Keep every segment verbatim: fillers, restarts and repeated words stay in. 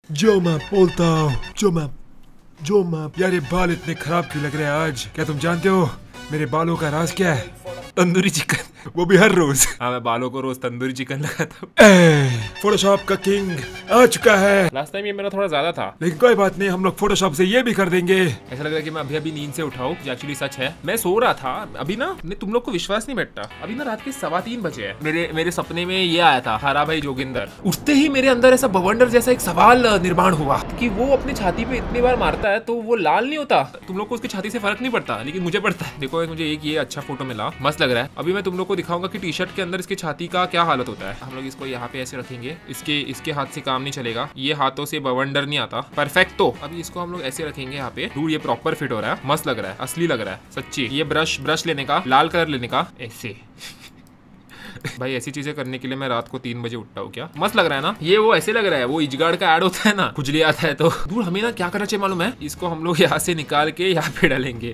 जो मैं बोलता हूँ, जो मैं जो मैं यार ये बाल इतने खराब क्यों लग रहे हैं आज? क्या तुम जानते हो मेरे बालों का राज क्या है? तंदूरी चिकन, वो भी हर रोज। हाँ, मैं बालों को रोज तंदूरी चिकन लगाता हूँ। फोटोशॉप का किंग आ चुका है। लास्ट टाइम ये मेरा थोड़ा ज्यादा था, लेकिन कोई बात नहीं, हम लोग फोटोशॉप से ये भी कर देंगे। ऐसा लग रहा है कि मैं अभी अभी नींद से उठा हूँ, जो एक्चुअली सच है। मैं सो रहा था अभी ना, तुम लोग को विश्वास नहीं बैठता, अभी ना रात के सवा तीन बजे है। मेरे मेरे सपने में ये आया था, हरा भाई जोगिंदर। उठते ही मेरे अंदर ऐसा बवंडर जैसा एक सवाल निर्माण हुआ कि वो अपनी छाती पे इतनी बार मारता है तो वो लाल नहीं होता। तुम लोग को उसकी छाती से फर्क नहीं पड़ता, लेकिन मुझे पड़ता है। देखो मुझे एक ये अच्छा फोटो मिला, मस्त लग रहा है। अभी मैं तुम लोग को दिखाऊंगा कि टी शर्ट के अंदर इसकी छाती का क्या हालत होता है। हम लोग इसको यहाँ पे ऐसे रखेंगे, इसके इसके हाथ से काम नहीं चलेगा, ये हाथों से बवंडर नहीं आता। परफेक्ट। तो अभी इसको हम लोग ऐसे रखेंगे यहाँ पे। दूर ये प्रॉपर फिट हो रहा है, मस्त लग रहा है, असली लग रहा है सच्ची। ये ब्रश ब्रश लेने का, लाल कलर लेने का, ऐसे भाई ऐसी चीजें करने के लिए मैं रात को तीन बजे उठता हूँ क्या? मस्त लग रहा है ना? ये वो ऐसे लग रहा है, वो इजगार्ड का ऐड होता है ना, खुजली आता है तो। दूर हमें ना क्या करना चाहिए मालूम है? इसको हम लोग यहाँ से निकाल के यहाँ पे डालेंगे।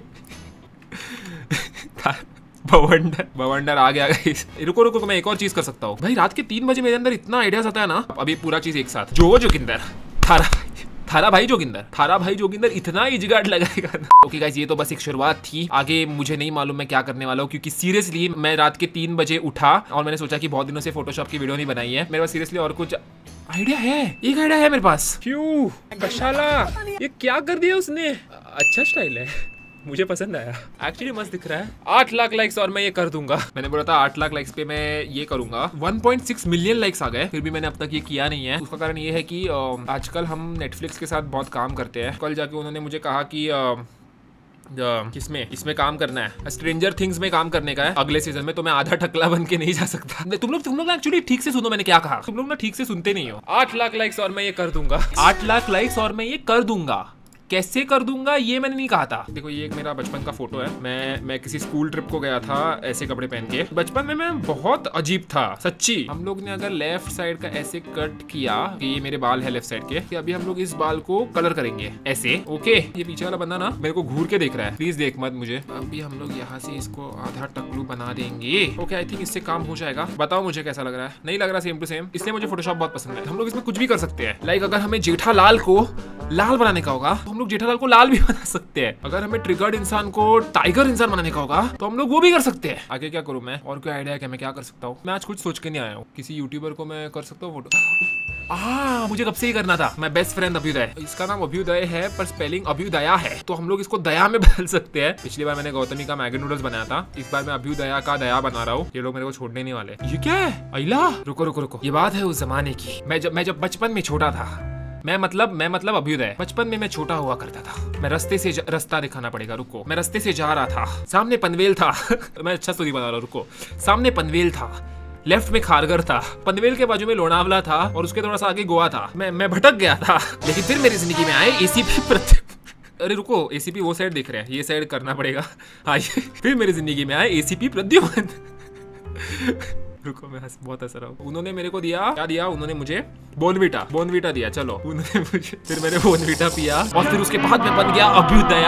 बवंडर बवंडर आ गया गाइस। रुको रुको, मैं एक और चीज कर सकता हूँ भाई। रात के तीन बजे मेरे अंदर इतना आइडियाज आता है ना। अभी पूरा चीज एक साथ। जो जोगिंदर, थारा थारा भाई जोगिंदर, थारा भाई जोगिंदर इतना इजगार्ड लगाएगा ना। ओके गाइस, ये तो बस एक शुरुआत थी, आगे मुझे नहीं मालूम मैं क्या करने वाला हूँ, क्योंकि सीरियसली मैं रात के तीन बजे उठा और मैंने सोचा कि बहुत दिनों से फोटोशॉप की वीडियो नहीं बनाई है। मेरे पास सीरियसली और कुछ आइडिया है, एक आइडिया है मेरे पास। क्यों बशाला, ये क्या कर दिया उसने? अच्छा स्टाइल है, मुझे पसंद आया, एक्चुअली मस्त दिख रहा है। आठ लाख लाइक्स और मैं ये कर दूंगा। मैंने बोला था आठ लाख लाइक्स पे मैं ये करूंगा। One point six million likes आ गए, फिर भी मैंने अब तक ये किया नहीं है। उसका कारण ये है कि आजकल हम नेटफ्लिक्स के साथ बहुत काम करते हैं। कल जाके उन्होंने मुझे कहा कि किसमें इसमें काम करना है, स्ट्रेंजर थिंग्स में काम करने का है अगले सीजन में, तो मैं आधा टकला बन के नहीं जा सकता। तुम लोग तुम लोग एक्चुअली ठीक से सुनो मैंने क्या कहा, तुम लोग ना ठीक से सुनते नहीं हो। आठ लाख लाइक्स और मैं ये कर दूंगा। आठ लाख लाइक्स और मैं ये कर दूंगा। कैसे कर दूंगा ये मैंने नहीं कहा था। देखो ये एक मेरा बचपन का फोटो है। मैं मैं किसी स्कूल ट्रिप को गया था ऐसे कपड़े पहन के। बचपन में मैं बहुत अजीब था सच्ची। हम लोग ने अगर लेफ्ट साइड का ऐसे कट किया कि ये मेरे बाल है लेफ्ट साइड के, कि अभी हम लोग इस बाल को कलर करेंगे ऐसे। ओके, ये पीछे वाला बंदा ना मेरे को घूर के देख रहा है, प्लीज देख मत मुझे। अभी हम लोग यहाँ से इसको आधा टकलू बना देंगे। ओके, आई थिंक इससे काम हो जाएगा। बताओ मुझे कैसा लग रहा है? नहीं लग रहा सेम टू सेम, इसलिए मुझे फोटोशॉप बहुत पसंद है। हम लोग इसमें कुछ भी कर सकते हैं। लाइक अगर हमें जेठालाल को लाल बनाने का होगा तो हम लोग जेठालाल को लाल बना सकते हैं। अगर हमें ट्रिगर्ड इंसान को टाइगर इंसान बनाने का होगा तो हम लोग वो भी कर सकते हैं। आगे क्या करूं मैं? और कोई आइडिया है कि मैं क्या कर सकता हूँ? मैं आज कुछ सोच के नहीं आया हूँ। किसी यूट्यूबर को मैं कर सकता हूँ फोटो। आ, मुझे कब से ही करना था। मैं बेस्ट फ्रेंड अभ्युदय, इसका नाम अभ्युदय है पर स्पेलिंग अभ्युदया है, तो हम लोग इसको दया में बदल सकते हैं। पिछली बार मैंने गौतमी का मैगी नूडल्स बनाया था, इस बार मैं अभ्युदया का दया बना रहा हूँ। ये लोग मेरे को छोड़ने नहीं वाले। ये क्या है? अइला, रुको रुको रुको, ये बात है उस जमाने की। मैं जब मैं जब बचपन में छोटा था, मैं मतलब मैं मतलब अभ्युदय, बचपन में मैं छोटा हुआ करता था। मैं रास्ते से रास्ता दिखाना पड़ेगा, रुको। मैं रास्ते से जा रहा था, सामने पनवेल था। मैं अच्छा स्टोरी बना रहा हूँ, रुको। सामने पनवेल था, लेफ्ट में खारगर था, पनवेल के बाजू में लोनावला था और उसके थोड़ा सा आगे गोवा था। मैं मैं भटक गया था, लेकिन फिर मेरी जिंदगी में आए एसीपी प्रद्युम्न। अरे रुको, एसीपी वो साइड दिख रहे हैं, ये साइड करना पड़ेगा। हाँ, फिर मेरी जिंदगी में आए एसीपी प्रद्युम्न। रुको, मैं हंस बहुत हंस रहा हूँ। उन्होंने मेरे को दिया क्या दिया? उन्होंने मुझे बोनवीटा बोनवीटा दिया। चलो, उन्होंने मुझे, फिर मैंने बोनवीटा पिया और फिर उसके बाद मैं बन गया अभ्युदया।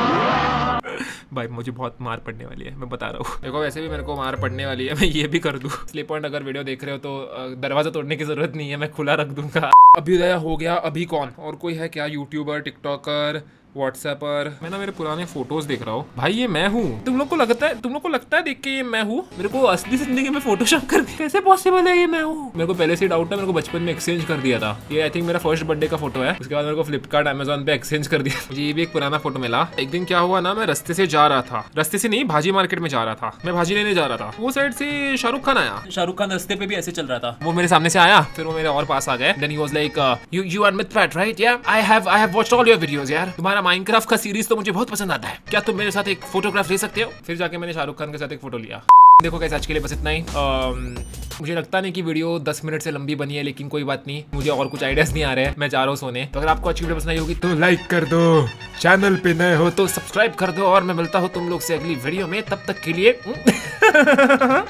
भाई मुझे बहुत मार पड़ने वाली है, मैं बता रहा हूँ। देखो वैसे भी मेरे को मार पड़ने वाली है, मैं ये भी कर दूं। स्लिप पॉइंट अगर वीडियो देख रहे हो तो दरवाजा तोड़ने की जरूरत नहीं है, मैं खुला रख दूंगा। अभ्युदया हो गया। अभी कौन और कोई है क्या? YouTuber, TikToker, WhatsApper. मैं ना मेरे पुराने फोटोज देख रहा हूँ। भाई ये मैं हूँ। तुम लोग को लगता है तुम लोग को लगता है देख के ये मैं हूँ? मेरे को असली जिंदगी में फोटोशॉप कर दिया, कैसे पॉसिबल है ये मैं हूँ? मेरे को पहले से डाउट था, मेरे को बचपन में एक्सचेंज कर दिया था। ये आई थिंक मेरा फर्स्ट बर्थडे का फोटो है। उसके बाद मेरे को फ्लिपकार्ट अमेजोन पे एक्सचेंज कर दिया। मुझे ये भी एक पुराना फोटो मिला। एक दिन क्या हुआ ना, मैं रास्ते से जा रहा था, रास्ते से नहीं भाजी मार्केट में जा रहा था। मैं भाजी लेने जा रहा था, वो साइड से शाहरुख खान आया। शाहरुख खान रास्ते पे भी ऐसे चल रहा था, वो मेरे सामने से आया, फिर वो मेरे और पास आ गए। Then he was like, you you are Mythpat right? Yeah I have I have watched all your videos यार, तुम्हारा माइनक्राफ्ट का सीरीज तो मुझे बहुत पसंद आता है, क्या तुम मेरे साथ एक फोटोग्राफ ले सकते हो? फिर जाके मैंने शाहरुख खान के साथ एक फोटो लिया। देखो कैसे आज के लिए बस इतना ही। मुझे लगता नहीं कि वीडियो दस मिनट से लंबी बनी है, लेकिन कोई बात नहीं, मुझे और कुछ आइडियाज नहीं आ रहे हैं। मैं जा रहा हूँ सोने। तो अगर आपको अच्छी वीडियो पसंद आई होगी तो लाइक कर दो, चैनल पे नए हो तो सब्सक्राइब कर दो, और मैं मिलता हूँ तुम लोग से अगली वीडियो में। तब तक के लिए